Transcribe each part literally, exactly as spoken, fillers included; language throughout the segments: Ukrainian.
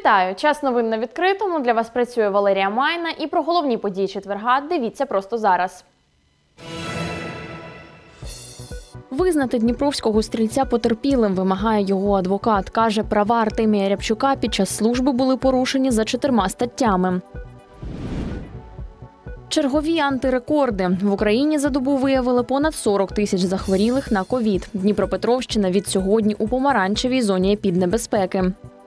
Вітаю! Час новин на відкритому. Для вас працює Валерія Майна. І про головні події четверга дивіться просто зараз. Визнати дніпровського стрільця потерпілим вимагає його адвокат. Каже, права Артемія Рябчука під час служби були порушені за чотирма статтями. Чергові антирекорди. В Україні за добу виявили понад сорок тисяч захворілих на ковід. Дніпропетровщина від сьогодні у помаранчевій зоні епіднебезпеки.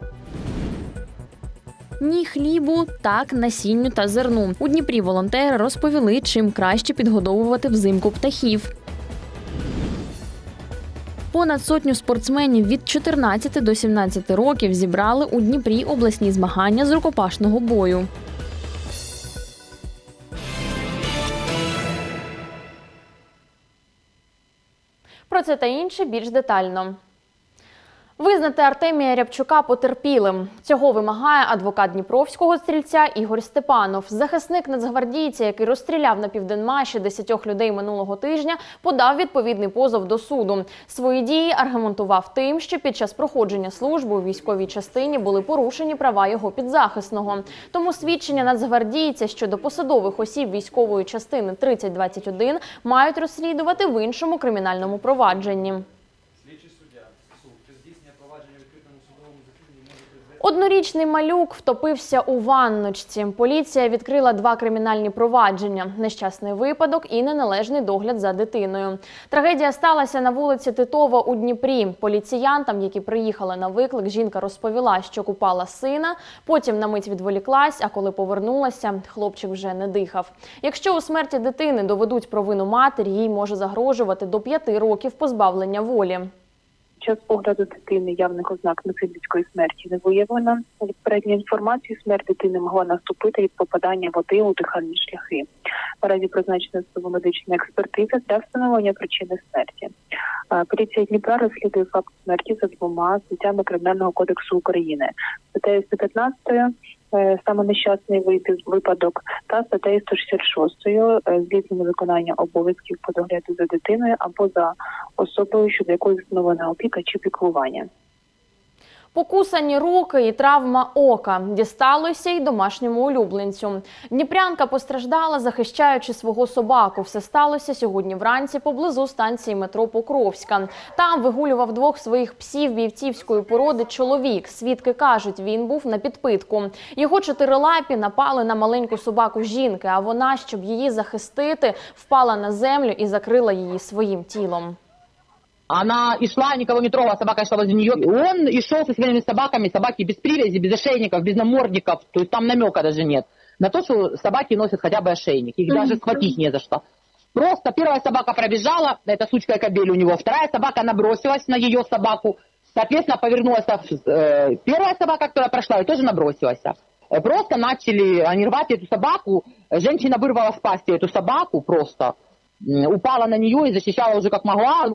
Ні хлібу, так насінню та зерну. У Дніпрі волонтери розповіли, чим краще підгодовувати взимку птахів. Понад сотню спортсменів від чотирнадцяти до сімнадцяти років зібрали у Дніпрі обласні змагання з рукопашного бою. Про це та інше більш детально. Визнати Артемія Рябчука потерпілим. Цього вимагає адвокат дніпровського стрільця Ігор Степанов. Захисник нацгвардійця, який розстріляв на Південмаші десятьох людей минулого тижня, подав відповідний позов до суду. Свої дії аргументував тим, що під час проходження служби у військовій частині були порушені права його підзахисного. Тому свідчення нацгвардійця щодо посадових осіб військової частини тридцять двадцять один мають розслідувати в іншому кримінальному провадженні. Однорічний малюк втопився у ванночці. Поліція відкрила два кримінальні провадження – нещасний випадок і неналежний догляд за дитиною. Трагедія сталася на вулиці Титова у Дніпрі. Поліціянтам, які приїхали на виклик, жінка розповіла, що купала сина, потім на мить відволіклась, а коли повернулася, хлопчик вже не дихав. Якщо у смерті дитини доведуть провину матері, їй може загрожувати до п'яти років позбавлення волі. Під час огляду дитини явних ознак насильницької смерті не виявлено. Від передньої інформації смерть дитини могла наступити від попадання води у дихальні шляхи. Наразі призначена судово-медична експертиза для встановлення причини смерті. Поліція Дніпра розслідує факт смерті за двома статтями Кримінального кодексу України. Статтею сто п'ятнадцять саме нещасний випадок та статтею сто шістдесят шість злісне невиконання обов'язків по догляду за дитиною або за особою, щодо якої встановлена опіка чи піклування. Покусані руки і травма ока. Дісталося й домашньому улюбленцю. Дніпрянка постраждала, захищаючи свого собаку. Все сталося сьогодні вранці поблизу станції метро Покровська. Там вигулював двох своїх псів бійцівської породи чоловік. Свідки кажуть, він був на підпитку. Його чотирилапі напали на маленьку собаку жінки, а вона, щоб її захистити, впала на землю і закрила її своїм тілом. Она и шла, никого не трогала, собака шла возле нее. Он и шел со своими собаками, собаки без привязи, без ошейников, без намордников. То есть там намека даже нет на то, что собаки носят хотя бы ошейник. Их даже схватить не за что. Просто первая собака пробежала, это сучка и кобель у него. Вторая собака набросилась на ее собаку. Соответственно, повернулась э, первая собака, которая прошла, и тоже набросилась. Просто начали они рвать эту собаку. Женщина вырвала с пасти эту собаку просто. Упала на нее и защищала уже как могла.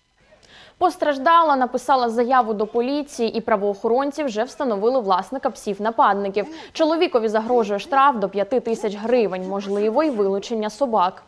Постраждала, написала заяву до поліції, і правоохоронці вже встановили власника псів-нападників. Чоловікові загрожує штраф до п'яти тисяч гривень, можливо, й вилучення собак.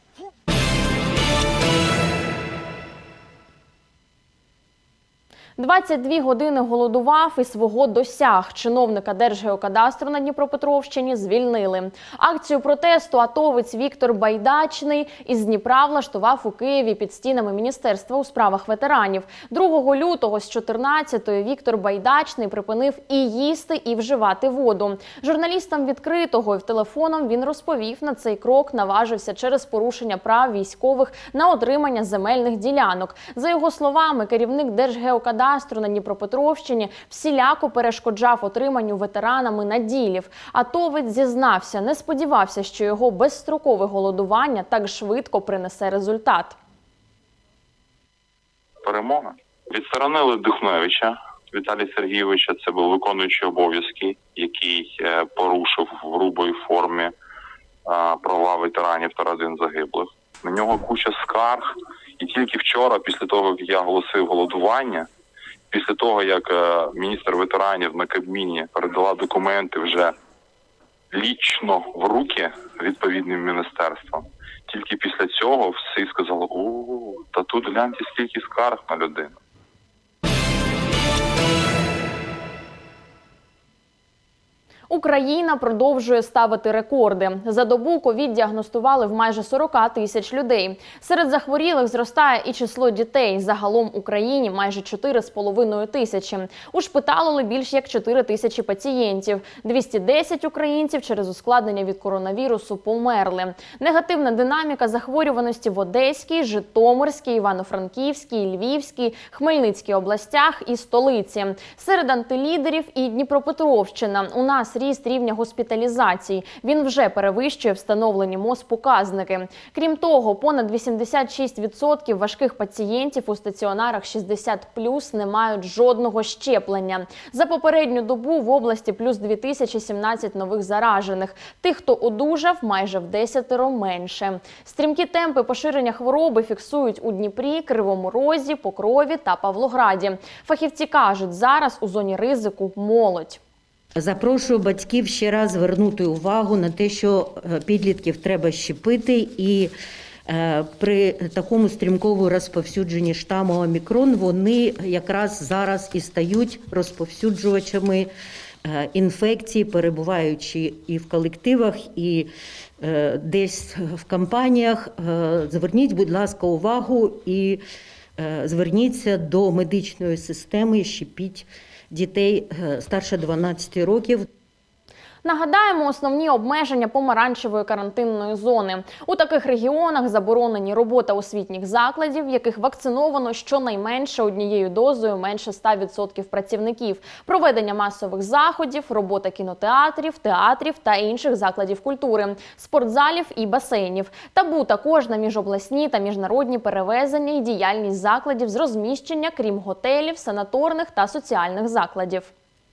двадцять дві години голодував і свого досяг. Чиновника Держгеокадастру на Дніпропетровщині звільнили. Акцію протесту атовець Віктор Байдачний із Дніпра влаштував у Києві під стінами Міністерства у справах ветеранів. другого лютого з чотирнадцятої Віктор Байдачний припинив і їсти, і вживати воду. Журналістам відкритого і в телефоном він розповів, на цей крок наважився через порушення прав військових на отримання земельних ділянок. За його словами, керівник Держгеокадастру на Дніпропетровщині всіляко перешкоджав отриманню ветеранами наділів. Атовець зізнався, не сподівався, що його безстрокове голодування так швидко принесе результат. Перемога. Відсторонили Духновича Віталія Сергійовича, це був виконуючий обов'язки, який порушив в грубій формі права ветеранів та родин загиблих. На нього куча скарг, і тільки вчора, після того, як я оголосив голодування, після того, як міністр ветеранів на Кабміні передала документи вже лічно в руки відповідним міністерством, тільки після цього всі сказали: «О, та тут гляньте, скільки скарг на людину». Україна продовжує ставити рекорди. За добу ковід діагностували в майже сорок тисяч людей. Серед захворілих зростає і число дітей. Загалом в Україні майже чотири з половиною тисячі. Ушпиталили більш як чотири тисячі пацієнтів. двісті десять українців через ускладнення від коронавірусу померли. Негативна динаміка захворюваності в Одеській, Житомирській, Івано-Франківській, Львівській, Хмельницькій областях і столиці. Серед антилідерів і Дніпропетровщина. У нас ріст рівня госпіталізацій. Він вже перевищує встановлені МОЗ показники. Крім того, понад вісімдесят шість відсотків важких пацієнтів у стаціонарах шістдесят плюс не мають жодного щеплення. За попередню добу в області плюс дві тисячі сімнадцять нових заражених. Тих, хто одужав, майже в десятеро менше. Стрімкі темпи поширення хвороби фіксують у Дніпрі, Кривому Розі, Покрові та Павлограді. Фахівці кажуть, зараз у зоні ризику молодь. Запрошую батьків ще раз звернути увагу на те, що підлітків треба щепити, і е, при такому стрімкому розповсюдженні штаму омікрон вони якраз зараз і стають розповсюджувачами е, інфекції, перебуваючи і в колективах, і е, десь в компаніях. Е, зверніть, будь ласка, увагу і е, зверніться до медичної системи, щепіть дітей старше дванадцяти років. Нагадаємо, основні обмеження помаранчевої карантинної зони. У таких регіонах заборонені робота освітніх закладів, в яких вакциновано щонайменше однією дозою менше ста відсотків працівників, проведення масових заходів, робота кінотеатрів, театрів та інших закладів культури, спортзалів і басейнів. Табу також на міжобласні та міжнародні перевезення і діяльність закладів з розміщення, крім готелів, санаторних та соціальних закладів.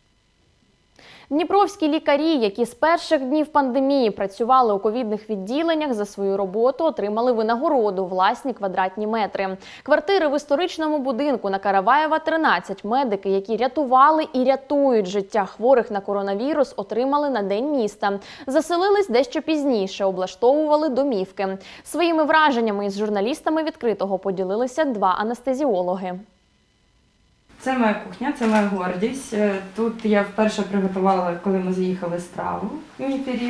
Дніпровські лікарі, які з перших днів пандемії працювали у ковідних відділеннях, за свою роботу отримали винагороду – власні квадратні метри. Квартири в історичному будинку на Караваєва, тринадцять медики, які рятували і рятують життя хворих на коронавірус, отримали на День міста. Заселились дещо пізніше, облаштовували домівки. Своїми враженнями із журналістами «Відкритого» поділилися два анестезіологи. Це моя кухня, це моя гордість. Тут я вперше приготувала, коли ми заїхали, страву, мій пиріг.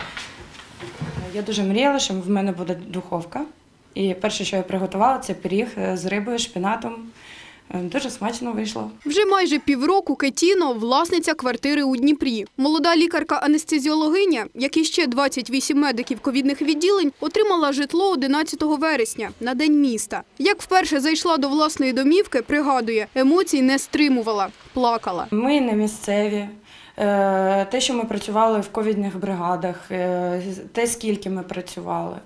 Я дуже мріяла, що в мене буде духовка. І перше, що я приготувала, це пиріг з рибою, шпинатом. Дуже смачно вийшло. Вже майже півроку Кетіно – власниця квартири у Дніпрі. Молода лікарка-анестезіологиня, як і ще двадцять вісім медиків ковідних відділень, отримала житло одинадцятого вересня, на День міста. Як вперше зайшла до власної домівки, пригадує, емоцій не стримувала, плакала. Ми не місцеві. Те, що ми працювали в ковідних бригадах, те, скільки ми працювали.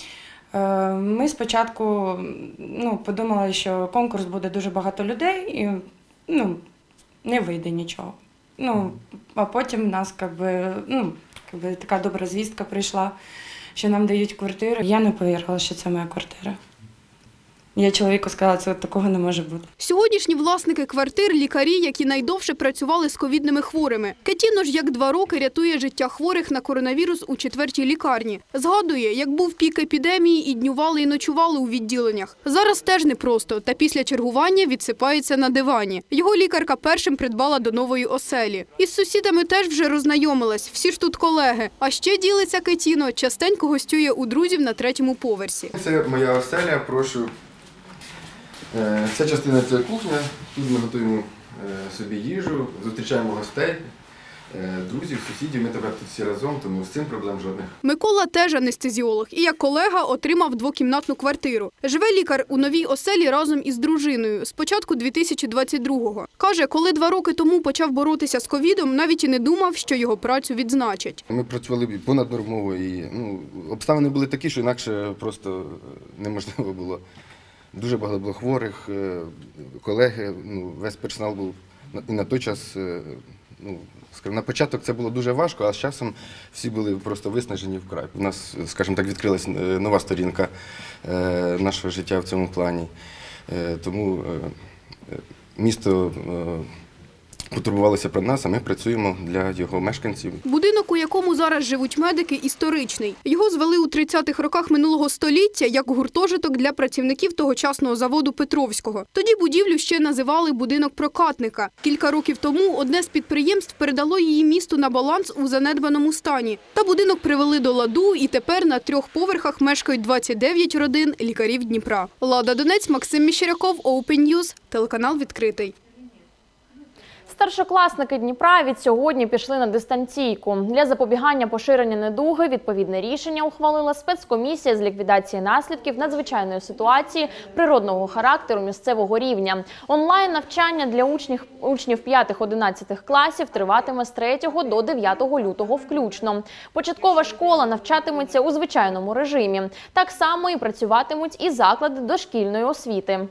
Ми спочатку ну, подумали, що конкурс буде дуже багато людей і ну, не вийде нічого. Ну, а потім в нас якби, ну, якби, така добра звістка прийшла, що нам дають квартиру. Я не повірила, що це моя квартира. Я чоловіку сказала, що такого не може бути. Сьогоднішні власники квартир – лікарі, які найдовше працювали з ковідними хворими. Кетіно ж як два роки рятує життя хворих на коронавірус у четвертій лікарні. Згадує, як був пік епідемії і днювали і ночували у відділеннях. Зараз теж непросто, та після чергування відсипається на дивані. Його лікарка першим придбала до нової оселі. Із сусідами теж вже роззнайомилась, всі ж тут колеги. А ще ділиться Кетіно, частенько гостює у друзів на третьому поверсі. Це моя оселя, прошу. Ця частина – це кухня, тут ми готуємо собі їжу, зустрічаємо гостей, друзів, сусідів, ми тепер тут всі разом, тому з цим проблем жодних. Микола теж анестезіолог і як колега отримав двокімнатну квартиру. Живе лікар у новій оселі разом із дружиною з початку дві тисячі двадцять другого. Каже, коли два роки тому почав боротися з ковідом, навіть і не думав, що його працю відзначать. Ми працювали понаднормово і ну, обставини були такі, що інакше просто неможливо було. Дуже багато було хворих, колеги, ну, весь персонал був і на той час, ну, скажімо, на початок це було дуже важко, а з часом всі були просто виснажені вкрай. У нас, скажімо так, відкрилась нова сторінка нашого життя в цьому плані. Тому місто потурбувалися про нас, а ми працюємо для його мешканців. Будинок, у якому зараз живуть медики, історичний. Його звели у тридцятих роках минулого століття як гуртожиток для працівників тогочасного заводу Петровського. Тоді будівлю ще називали «будинок прокатника». Кілька років тому одне з підприємств передало її місту на баланс у занедбаному стані. Та будинок привели до ладу, і тепер на трьох поверхах мешкають двадцять дев'ять родин лікарів Дніпра. Лада Донець, Максим Міщеряков, Open News, телеканал «Відкритий». Старшокласники Дніпра від сьогодні пішли на дистанційку. Для запобігання поширення недуги відповідне рішення ухвалила спецкомісія з ліквідації наслідків надзвичайної ситуації природного характеру місцевого рівня. Онлайн-навчання для учнів, учнів п'ятих-одинадцятих класів триватиме з третього до дев'ятого лютого включно. Початкова школа навчатиметься у звичайному режимі. Так само і працюватимуть і заклади дошкільної освіти.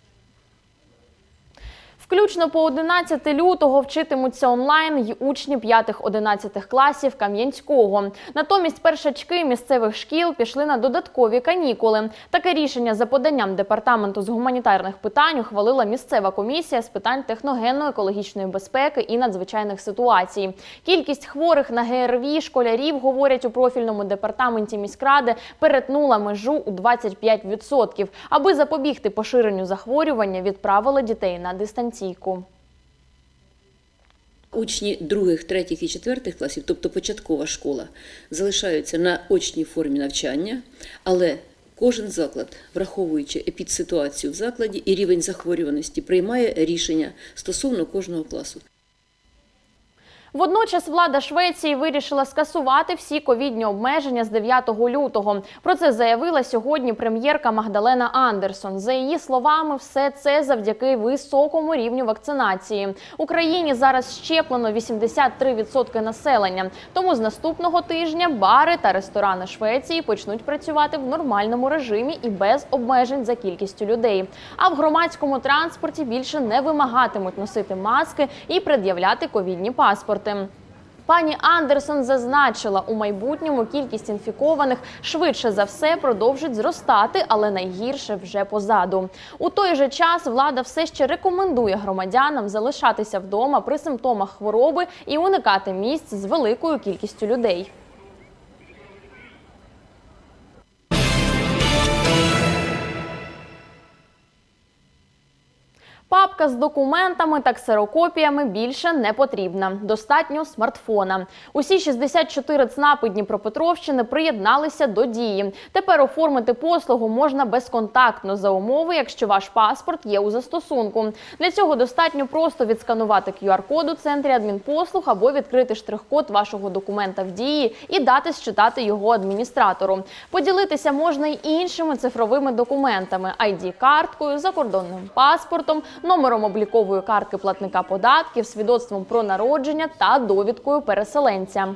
Включно по одинадцяте лютого вчитимуться онлайн й учні п'ятих-одинадцятих класів Кам'янського. Натомість першачки місцевих шкіл пішли на додаткові канікули. Таке рішення за поданням Департаменту з гуманітарних питань ухвалила місцева комісія з питань техногенно-екологічної безпеки і надзвичайних ситуацій. Кількість хворих на ге ер ві школярів, говорять у профільному департаменті міськради, перетнула межу у двадцять п'ять відсотків. Аби запобігти поширенню захворювання, відправили дітей на дистанційку. Учні других, третіх і четвертих класів, тобто початкова школа, залишаються на очній формі навчання, але кожен заклад, враховуючи епідситуацію в закладі і рівень захворюваності, приймає рішення стосовно кожного класу. Водночас влада Швеції вирішила скасувати всі ковідні обмеження з дев'ятого лютого. Про це заявила сьогодні прем'єрка Магдалена Андерсон. За її словами, все це завдяки високому рівню вакцинації. В Україні зараз щеплено вісімдесят три відсотки населення. Тому з наступного тижня бари та ресторани Швеції почнуть працювати в нормальному режимі і без обмежень за кількістю людей. А в громадському транспорті більше не вимагатимуть носити маски і пред'являти ковідні паспорти. Пані Андерсон зазначила, у майбутньому кількість інфікованих швидше за все продовжить зростати, але найгірше вже позаду. У той же час влада все ще рекомендує громадянам залишатися вдома при симптомах хвороби і уникати місць з великою кількістю людей. Папка з документами та ксерокопіями більше не потрібна. Достатньо смартфона. Усі шістдесят чотири ЦНАПи Дніпропетровщини приєдналися до дії. Тепер оформити послугу можна безконтактно за умови, якщо ваш паспорт є у застосунку. Для цього достатньо просто відсканувати кю ар код у центрі адмінпослуг або відкрити штрих-код вашого документа в дії і дати считати його адміністратору. Поділитися можна й іншими цифровими документами – ай ді-карткою, закордонним паспортом, номером облікової картки платника податків, свідоцтвом про народження та довідкою переселенця.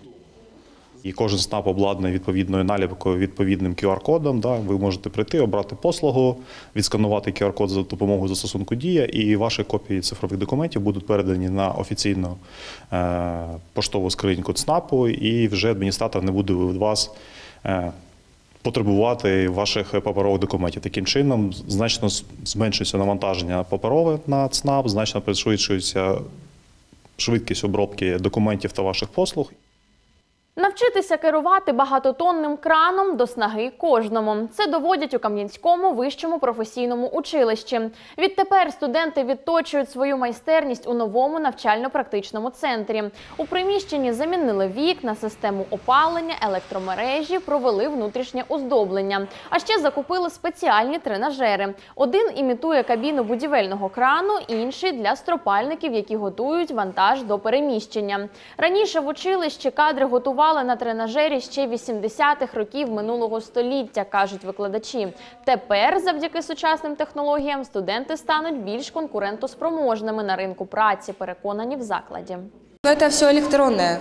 І кожен ЦНАП обладнаний відповідною наліпкою, відповідним кю ар кодом. Да? Ви можете прийти, обрати послугу, відсканувати кю ар код за допомогою застосунку «Дія», і ваші копії цифрових документів будуть передані на офіційну е, поштову скриньку ЦНАПу, і вже адміністратор не буде від вас е, потребувати ваших паперових документів. Таким чином, значно зменшується навантаження паперове на ЦНАП, значно пришвидшується швидкість обробки документів та ваших послуг. Навчитися керувати багатотонним краном до снаги кожному. Це доводять у Кам'янському вищому професійному училищі. Відтепер студенти відточують свою майстерність у новому навчально-практичному центрі. У приміщенні замінили вікна, систему опалення, електромережі, провели внутрішнє оздоблення. А ще закупили спеціальні тренажери. Один імітує кабіну будівельного крану, інший для стропальників, які готують вантаж до переміщення. Раніше в училищі кадри готували на тренажері ще вісімдесятих років минулого століття, кажуть викладачі. Тепер, завдяки сучасним технологіям, студенти стануть більш конкурентоспроможними на ринку праці, переконані в закладі. Це все електронне.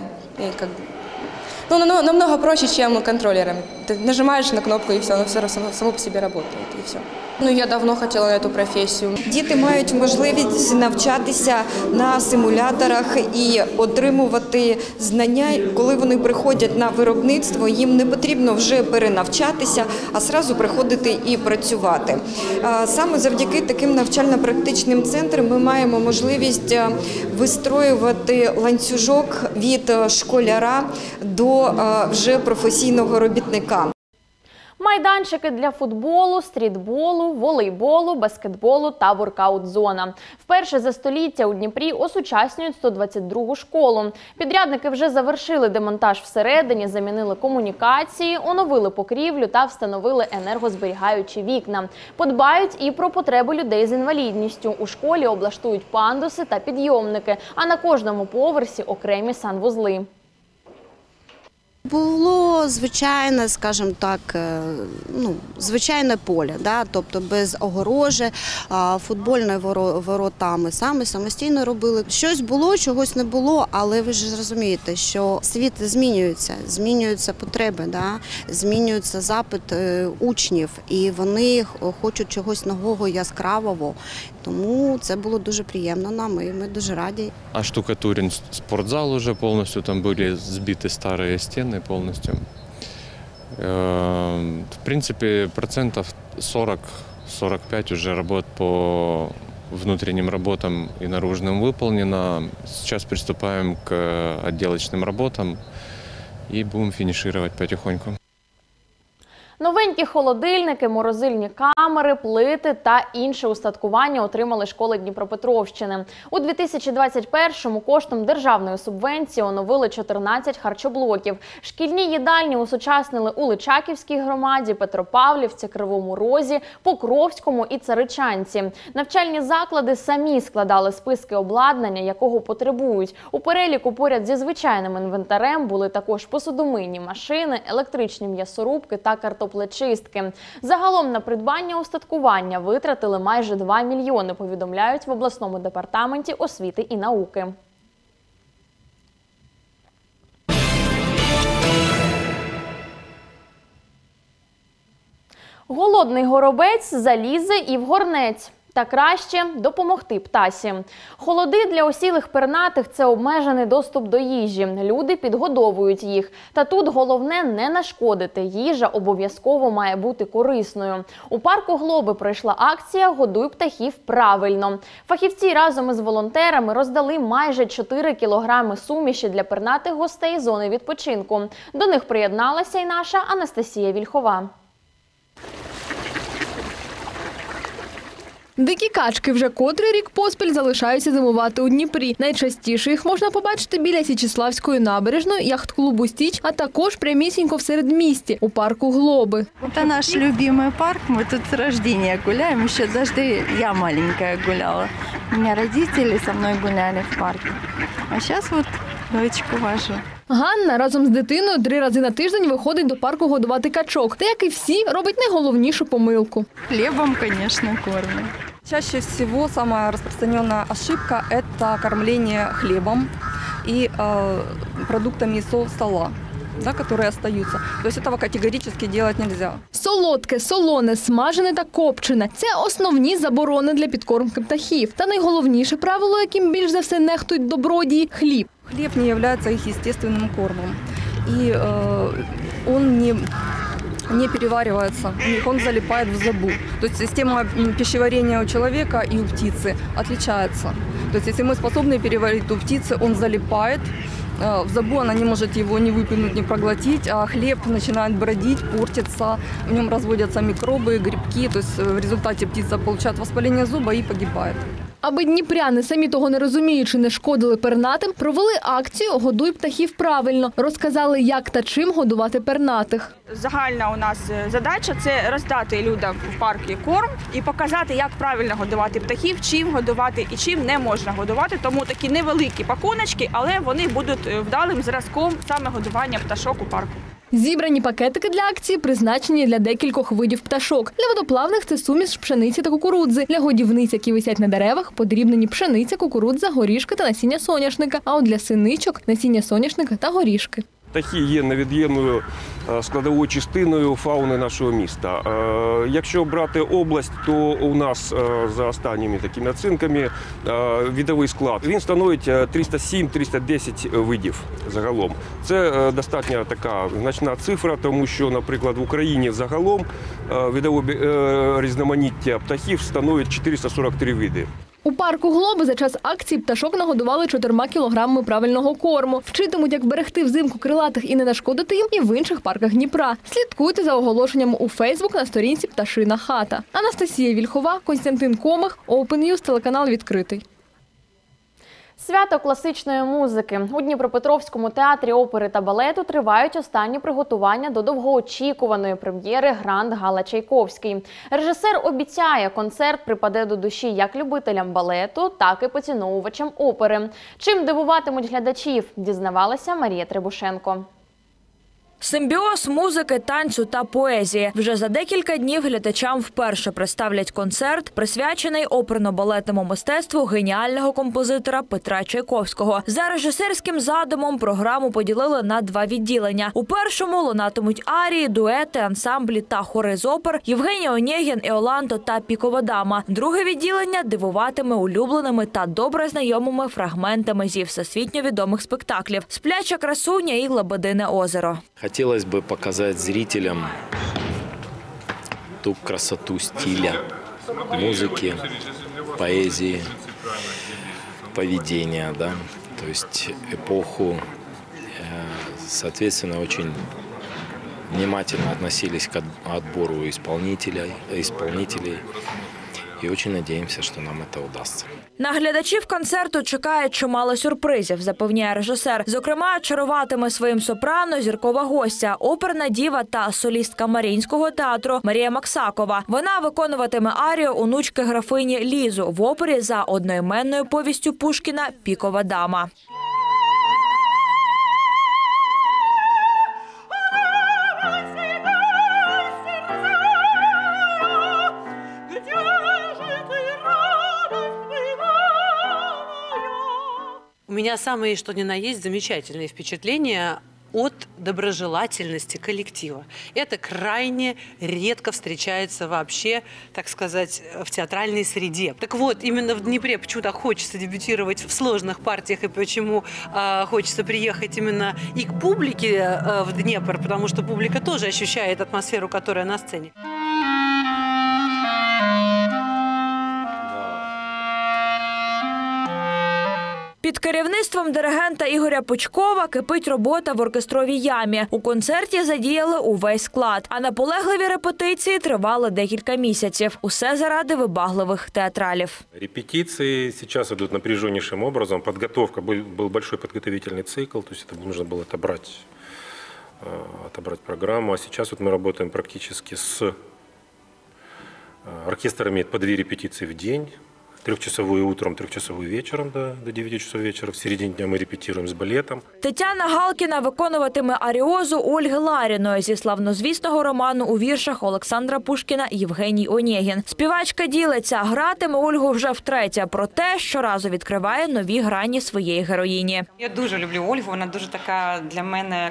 Ну, намного проще, ніж контролерами. Ти нажимаєш на кнопку і все, воно все само по собі працює, і все. Ну, я давно хотіла на цю професію. Діти мають можливість навчатися на симуляторах і отримувати знання, коли вони приходять на виробництво, їм не потрібно вже перенавчатися, а одразу приходити і працювати. Саме завдяки таким навчально-практичним центрам ми маємо можливість вистроювати ланцюжок від школяра до вже професійного робітника. Майданчики для футболу, стрітболу, волейболу, баскетболу та воркаут-зона. Вперше за століття у Дніпрі осучаснюють сто двадцять другу школу. Підрядники вже завершили демонтаж всередині, замінили комунікації, оновили покрівлю та встановили енергозберігаючі вікна. Подбають і про потреби людей з інвалідністю. У школі облаштують пандуси та підйомники, а на кожному поверсі окремі санвузли. Було звичайне, скажімо так, ну, звичайне поле, да? Тобто без огорожі, футбольні ворота ми самі самостійно робили. Щось було, чогось не було, але ви ж розумієте, що світ змінюється, змінюються потреби, да? Змінюється запит учнів, і вони хочуть чогось нового, яскравого. Тому це було дуже приємно нам, і ми дуже раді. А штукатурен спортзал уже повністю, там були збиті старі стіни повністю. В принципе, процентов сорок-сорок пять уже работ по внутренним работам и наружным выполнено. Сейчас приступаем к отделочным работам и будем финишировать потихоньку. Новенькі холодильники, морозильні камери, плити та інше устаткування отримали школи Дніпропетровщини. У дві тисячі двадцять першому коштом державної субвенції оновили чотирнадцять харчоблоків. Шкільні їдальні усучаснили у Личаківській громаді, Петропавлівці, Кривому Розі, Покровському і Царичанці. Навчальні заклади самі складали списки обладнання, якого потребують. У переліку поряд зі звичайним інвентарем були також посудомийні машини, електричні м'ясорубки та картоплечистки. Загалом на придбання устаткування витратили майже два мільйони, повідомляють в обласному департаменті освіти і науки. Голодний горобець залізе і в горнець. Та краще допомогти птасі. Холоди для осілих пернатих – це обмежений доступ до їжі. Люди підгодовують їх. Та тут головне не нашкодити. Їжа обов'язково має бути корисною. У парку Глоби пройшла акція «Годуй птахів правильно». Фахівці разом із волонтерами роздали майже чотири кілограми суміші для пернатих гостей зони відпочинку. До них приєдналася й наша Анастасія Вільхова. Дикі качки вже котрий рік поспіль залишаються зимувати у Дніпрі. Найчастіше їх можна побачити біля Січеславської набережної, яхт-клубу «Стіч», а також прямісінько в середмісті, у парку Глоби. Це наш любимий парк, ми тут з рождения гуляємо, ще завжди я маленька гуляла. У мене родители со мною гуляли в парку, а зараз от дочку вашу. Ганна разом з дитиною три рази на тиждень виходить до парку годувати качок. Та, як і всі, робить найголовнішу помилку. Хлібом, звісно, кормить. Чаще всего самая распространенная ошибка – это кормление хлебом и э, продуктами со стола, да, которые остаются. То есть этого категорически делать нельзя. Солодке, солоне, смажене та копчене – це основні заборони для підкормки птахів. Та найголовніше правило, яким більш за все нехтують добродії – хліб. Хлеб не является их естественным кормом. И э, он не... не переваривается, он залипает в забу. То есть система пищеварения у человека и у птицы отличается. То есть если мы способны переварить, то у птицы он залипает, в забу она не может его ни выплюнуть, ни проглотить, а хлеб начинает бродить, портится, в нем разводятся микробы, грибки, то есть в результате птица получает воспаление зуба и погибает. Аби дніпряни, самі того не розуміючи, не шкодили пернатим, провели акцію «Годуй птахів правильно». Розказали, як та чим годувати пернатих. Загальна у нас задача – це роздати людям в парку корм і показати, як правильно годувати птахів, чим годувати і чим не можна годувати. Тому такі невеликі пакуночки, але вони будуть вдалим зразком саме годування пташок у парку. Зібрані пакетики для акції призначені для декількох видів пташок. Для водоплавних – це суміш пшениці та кукурудзи. Для годівниць, які висять на деревах, подрібнені пшениця, кукурудза, горішки та насіння соняшника. А от для синичок – насіння соняшника та горішки. Птахи є невід'ємною складовою частиною фауни нашого міста. Якщо брати область, то у нас за останніми такими оцінками видовий склад, він становить триста сім - триста десять видів загалом. Це достатньо така значна цифра, тому що, наприклад, в Україні загалом видове різноманіття птахів становить чотириста сорок три види. У парку «Глоби» за час акції пташок нагодували чотирма кілограмами правильного корму. Вчитимуть, як берегти взимку крилатих і не нашкодити їм і в інших парках Дніпра. Слідкуйте за оголошенням у Фейсбук на сторінці «Пташина хата». Анастасія Вільхова, Костянтин Комих, Open News, телеканал «Відкритий». Свято класичної музики. У Дніпропетровському театрі опери та балету тривають останні приготування до довгоочікуваної прем'єри «Гранд Гала Чайковський». Режисер обіцяє, концерт припаде до душі як любителям балету, так і поціновувачам опери. Чим дивуватимуть глядачів, дізнавалася Марія Требушенко. Симбіоз музики, танцю та поезії. Вже за декілька днів глядачам вперше представлять концерт, присвячений оперно-балетному мистецтву геніального композитора Петра Чайковського. За режисерським задумом програму поділили на два відділення. У першому лунатимуть арії, дуети, ансамблі та хори з опер Євгеній Онєгін, Іоланто та Пікова дама. Друге відділення дивуватиме улюбленими та добре знайомими фрагментами зі всесвітньо відомих спектаклів «Спляча красуня» і «Лебедине озеро». Хотелось бы показать зрителям ту красоту стиля, музыки, поэзии, поведения, да, то есть эпоху, соответственно, очень внимательно относились к отбору исполнителей, исполнителей. І дуже сподіваємося, що нам це вдасться. На глядачів концерту чекає чимало сюрпризів, запевняє режисер. Зокрема, чаруватиме своїм сопрано зіркова гостя, оперна діва та солістка Маріїнського театру Марія Максакова. Вона виконуватиме арію онучки графині Лізу в опері за одноіменною повістю Пушкіна «Пікова дама». У меня самые что ни на есть замечательные впечатления от доброжелательности коллектива. Это крайне редко встречается вообще, так сказать, в театральной среде. Так вот, именно в Днепре почему так хочется дебютировать в сложных партиях и почему э, хочется приехать именно и к публике э, в Днепр, потому что публика тоже ощущает атмосферу, которая на сцене. Під керівництвом диригента Ігоря Пучкова кипить робота в оркестровій ямі. У концерті задіяли увесь склад, а наполегливі репетиції тривали декілька місяців. Усе заради вибагливих театралів. Репетиции сейчас идут напряженнейшим образом. Подготовка, был большой подготовительный цикл, то есть это нужно было отобрать, отобрать программу. А сейчас вот мы работаем практически с... Оркестр имеет по две репетиции в день. Трехчасовую утром, трехчасовую вечером до, до девяти часов вечера. В середине дня мы репетируем с балетом. Тетяна Галкіна виконуватиме аріозу Ольги Ларіної зі славнозвісного роману у віршах Олександра Пушкіна «Євгеній Онєгін». Співачка ділиться, гратиме Ольгу вже втретє, проте щоразу відкриває нові грані своєї героїні. Я дуже люблю Ольгу, вона дуже така для мене...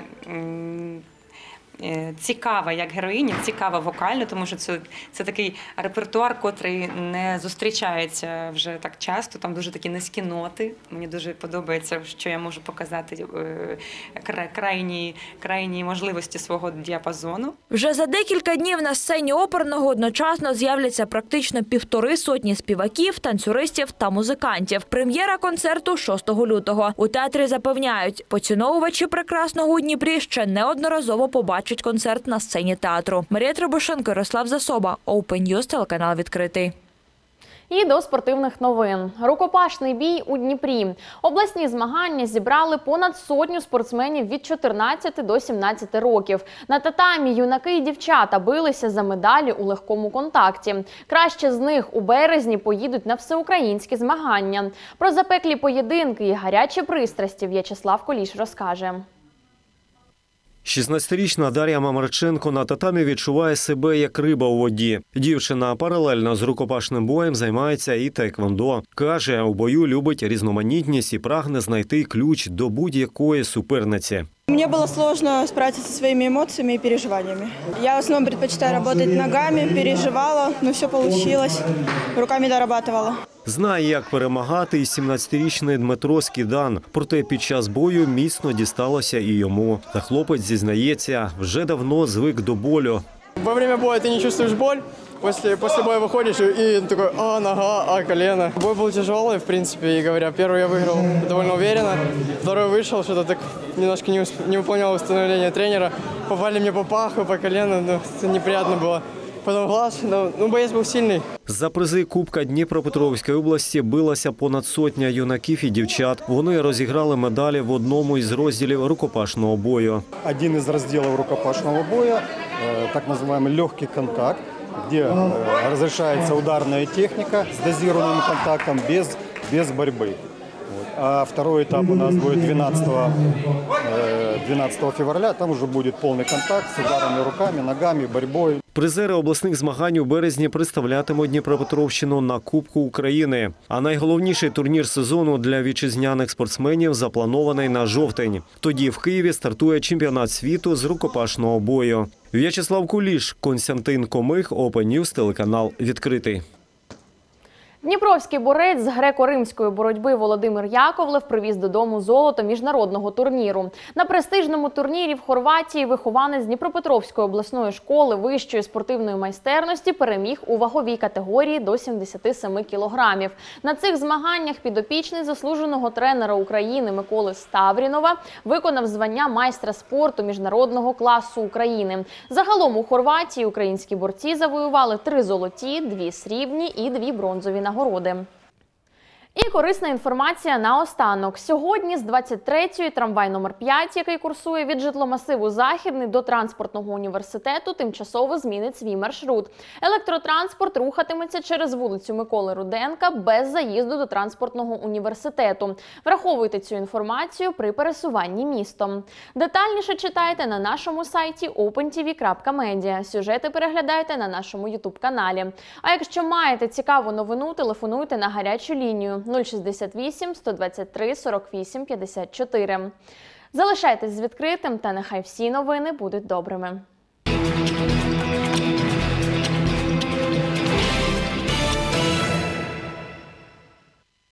цікава як героїня, цікава вокально, тому що це, це такий репертуар, котрий не зустрічається вже так часто, там дуже такі низькі ноти. Мені дуже подобається, що я можу показати е, крайні, крайні можливості свого діапазону. Вже за декілька днів на сцені оперного одночасно з'являться практично півтори сотні співаків, танцюристів та музикантів. Прем'єра концерту шостого лютого. У театрі запевняють, поціновувачі прекрасного у Дніпрі ще неодноразово побачать концерт на сцені театру. Марія Требушенко, Ярослав Засоба, Open News, телеканал «Відкритий». І до спортивних новин. Рукопашний бій у Дніпрі. Обласні змагання зібрали понад сотню спортсменів від чотирнадцяти до сімнадцяти років. На татамі юнаки і дівчата билися за медалі у легкому контакті. Краще з них у березні поїдуть на всеукраїнські змагання. Про запеклі поєдинки і гарячі пристрасті В'ячеслав Коліш розкаже. шістнадцятирічна Дар'я Мамарченко на татамі відчуває себе як риба у воді. Дівчина паралельно з рукопашним боєм займається і таеквондо. Каже, у бою любить різноманітність і прагне знайти ключ до будь-якої суперниці. Мне было сложно справиться со своими эмоциями и переживаниями. Я в основном предпочитаю работать ногами, переживала, но все получилось, руками дорабатывала. Знає, як перемагати, і сімнадцятирічний Дмитро Скідан. Проте під час бою міцно дісталося і йому. Та хлопець зізнається, вже давно звик до болю. Во время боя ты не чувствуешь боль, после, после боя выходишь и такой, а, нога, а, колено. Бой был тяжелый, в принципе, и говоря, первый я выиграл довольно уверенно, второй вышел, что-то так немножко не, не выполнял установление тренера, попали мне по паху, по колену, ну, это неприятно было. Потом глаз, ну, ну боец був сильний. За призи Кубка Дніпропетровської області билася понад сотня юнаків і дівчат. Вони розіграли медалі в одному із розділів рукопашного бою. Один із розділів рукопашного бою, так називаємо легкий контакт, де розрішається ударна техніка з дозованим контактом без, без боротьби. А второй этап у нас будет двенадцатого февраля, там уже будет полный контакт с ударами руками, ногами, борьбой. Призери обласних змагань у березні представлятимуть Дніпропетровщину на Кубку України. А найголовніший турнір сезону для вітчизняних спортсменів запланований на жовтень. Тоді в Києві стартує чемпіонат світу з рукопашного бою. В'ячеслав Куліш, Константин Комих, Open News, телеканал «Відкритий». Дніпровський борець з греко-римської боротьби Володимир Яковлев привіз додому золото міжнародного турніру. На престижному турнірі в Хорватії вихованець Дніпропетровської обласної школи вищої спортивної майстерності переміг у ваговій категорії до сімдесяти семи кілограмів. На цих змаганнях підопічний заслуженого тренера України Миколи Ставрінова виконав звання майстра спорту міжнародного класу України. Загалом у Хорватії українські борці завоювали три золоті, дві срібні і дві бронзові нагороди. І корисна інформація наостанок. Сьогодні з двадцять третьої трамвай номер п'ять, який курсує від житломасиву Західний до транспортного університету, тимчасово змінить свій маршрут. Електротранспорт рухатиметься через вулицю Миколи Руденка без заїзду до транспортного університету. Враховуйте цю інформацію при пересуванні містом. Детальніше читайте на нашому сайті опен ті ві крапка медіа. Сюжети переглядайте на нашому ютуб-каналі. А якщо маєте цікаву новину, телефонуйте на гарячу лінію нуль шістдесят вісім сто двадцять три сорок вісім п'ятдесят чотири. Залишайтесь з відкритим та нехай всі новини будуть добрими.